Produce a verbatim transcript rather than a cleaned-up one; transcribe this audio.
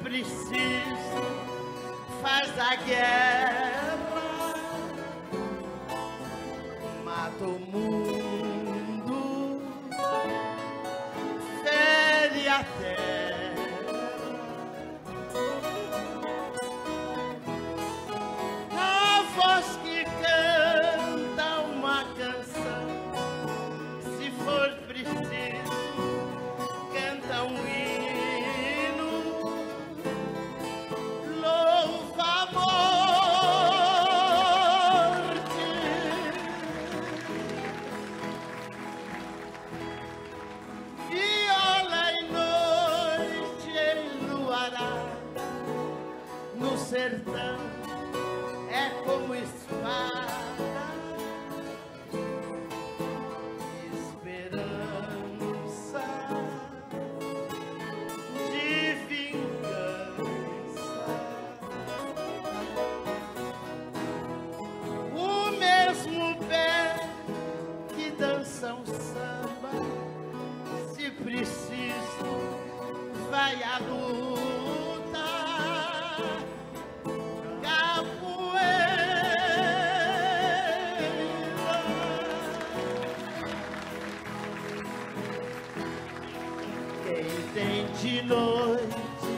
preciso, faz a guerra, mata o mundo, fere a terra. A voz que canta uma canção, se for preciso, canta um hino, louva a morte. Viola em noite enluarada, no sertão é como espada, esperança de vingança. O mesmo pé que dança um samba, se preciso, vai à luta. Quem tem de noite